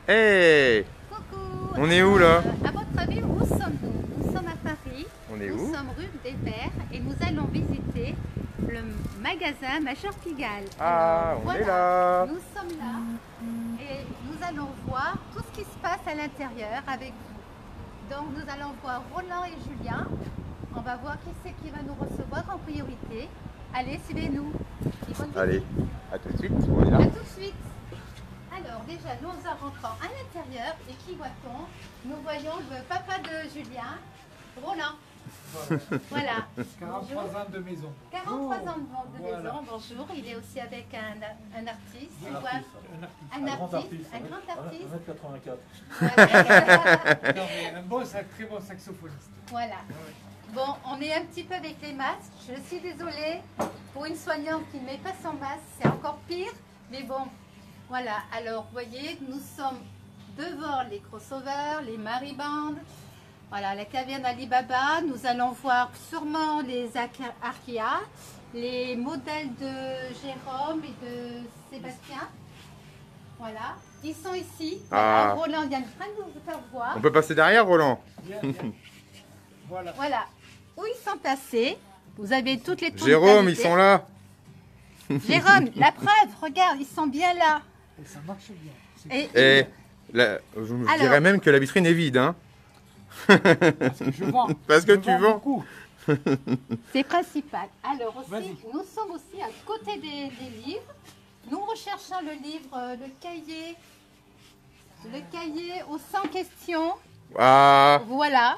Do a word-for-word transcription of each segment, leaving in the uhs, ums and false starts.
Hey! Coucou. On est où Alors, là? euh, à votre avis, où sommes-nous? Nous sommes à Paris, On est nous où? sommes rue des Verts et nous allons visiter le magasin Major Pigalle. Alors Ah, on est voilà, là! nous sommes là et nous allons voir tout ce qui se passe à l'intérieur avec vous. Donc nous allons voir Roland et Julien. On va voir qui c'est qui va nous recevoir en priorité. Allez, suivez-nous. Et bonne Allez, visite. à tout de suite, on est là. À tout de suite. Alors déjà, nous en rentrant à l'intérieur, et qui voit-on? Nous voyons le papa de Julien, Roland. Voilà. quarante-trois Bonjour. ans de maison. quarante-trois ans de de Voilà. maison, bonjour. Il est aussi avec un, un artiste. Un Voilà. artiste. Un artiste. Un grand artiste, artiste, un ouais. grand artiste. un mètre quatre-vingt-quatre. Voilà. Non, mais un bon, sac- très bon saxophoniste. Voilà. Bon, on est un petit peu avec les masques. Je suis désolée pour une soignante qui ne met pas son masque, c'est encore pire. Mais bon, voilà. Alors, vous voyez, nous sommes devant les crossovers, les maribandes. Voilà, la caverne d'Alibaba. Nous allons voir sûrement les Arca- Arkea, les modèles de Jérôme et de Sébastien. Voilà, ils sont ici. Voilà, Ah. Roland vient de nous faire voir. On peut passer derrière, Roland? Bien, bien. Voilà. Voilà, où ils sont placés. Vous avez toutes les tons de Jérôme, ils qualité. sont là! Jérôme, la preuve, regarde, ils sont bien là. Et ça marche bien. C'est Et, Et la- je je Alors. dirais même que la vitrine est vide, hein? parce que je vends. Parce que Je tu vends. beaucoup. c'est principal. Alors aussi, Vas-y. nous sommes aussi à côté des, des livres. Nous recherchons le livre, euh, le cahier, le cahier aux cent questions. Ah! Voilà.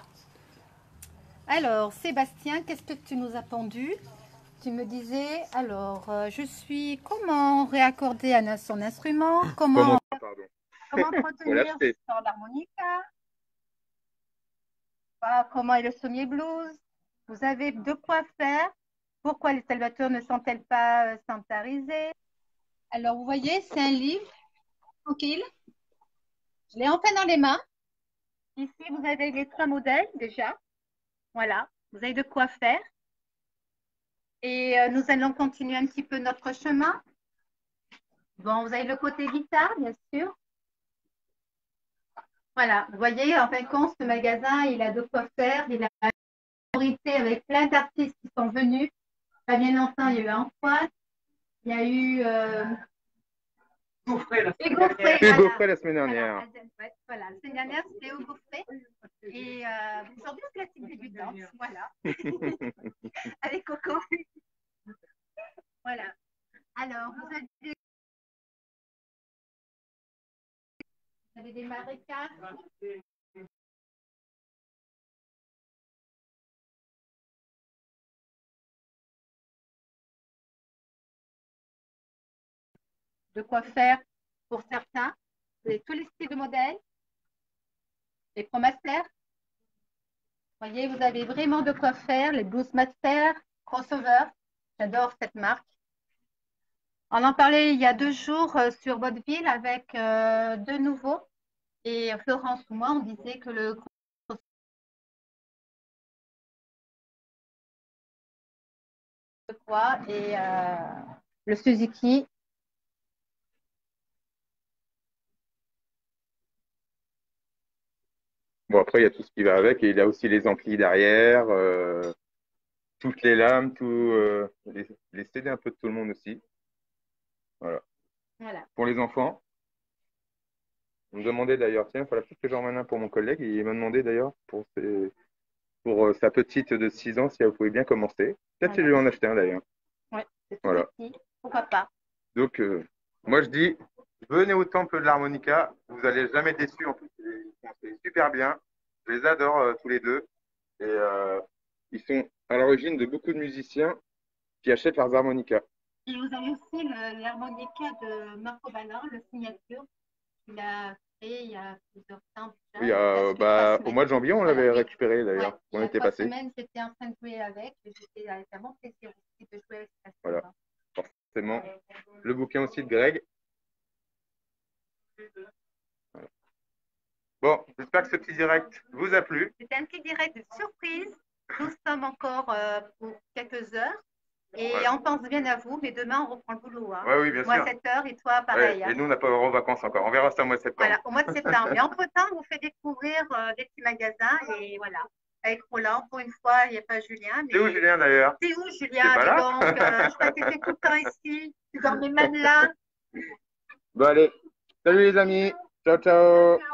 Alors, Sébastien, qu'est-ce que tu nous as pendu? Tu me disais, alors, euh, je suis, comment réaccorder à son instrument? Comment, Comment? Pardon. comment Voilà, entretenir c'est- sur l'harmonica? Ah, comment est le sommier blues? Vous avez de quoi faire. Pourquoi les salvateurs ne sont-elles pas euh, sanctarisées? Alors, vous voyez, c'est un livre tranquille. Je l'ai enfin dans les mains. Ici, vous avez les trois modèles déjà. Voilà, vous avez de quoi faire. Et euh, nous allons continuer un petit peu notre chemin. Bon, vous avez le côté guitare, bien sûr. Voilà, vous voyez, en fin de compte, ce magasin, il a de quoi faire. Il a une majorité avec plein d'artistes qui sont venus. Pas bien longtemps, il y a eu Antoine. Il y a eu euh, Gaufret, la semaine Hugo Frey. Hugo Voilà. Frey la semaine Voilà, dernière. ouais, voilà. La semaine dernière, c'était Hugo Frey. Et euh, aujourd'hui, c'est la petite débutante. Voilà. Avec Coco. Voilà. Alors, vous avez, vous avez des marécages. De quoi faire pour certains. Vous avez tous les styles de modèles. Les ProMaster. Vous voyez, vous avez vraiment de quoi faire. Les Blues Master, Crossover. J'adore cette marque. On en parlait il y a deux jours euh, sur Vaudeville avec euh, deux nouveaux. Et Florence ou moi, on disait que le quoi et euh, le Suzuki. Bon, après, il y a tout ce qui va avec, et il a aussi les amplis derrière, euh, toutes les lames, tout, euh, les, les C D un peu de tout le monde aussi. Voilà. Voilà. Pour les enfants, on me demandait d'ailleurs, tiens, il fallait peut-être que j'en ramène un pour mon collègue, et il m'a demandé d'ailleurs pour, ses- pour euh, sa petite de six ans si elle pouvait bien commencer. Peut-être que je Voilà. lui en acheter un d'ailleurs. Ouais, c'est tout Voilà. petit. Pourquoi pas? Donc, euh, moi je dis, venez au temple de l'harmonica, vous n'allez jamais déçu. En plus, ils sont c'est super bien. Je les adore euh, tous les deux. Et euh, ils sont à l'origine de beaucoup de musiciens qui achètent leurs harmonicas. Et vous avez aussi le- l'harmonica de Marco Balin, le signature, qu'il a fait il y a plusieurs temps déjà. Oui, euh, presque trois bah, au semaines. mois de janvier, on Voilà, l'avait oui. récupéré Ouais, d'ailleurs. il On y a était trois passé. semaines, j'étais en train de jouer avec. Et j'étais avec un bon plaisir aussi de jouer avec cet Voilà, instrument. forcément. Le bouquin aussi de Greg. Bon, j'espère que ce petit direct vous a plu. C'était un petit direct de surprise. Nous sommes encore euh, pour quelques heures. Et Voilà. on pense bien à vous, mais demain, on reprend le boulot. Hein. Ouais, oui, bien Moi, sûr. sept heures et toi, Ouais, pareil. et Hein. nous, on n'a pas en vacances encore. On verra ça au mois de septembre. Voilà, au mois de septembre. Mais entre-temps, on vous fait découvrir euh, des petits magasins et voilà. Avec Roland, pour une fois, il n'y a pas Julien. Mais... C'est où Julien d'ailleurs? C'est où Julien? T'es pas Dis là? donc, euh, je crois que tu étais tout le temps ici. Tu dormais même là. Bon, allez. Salut les amis. Ciao, ciao.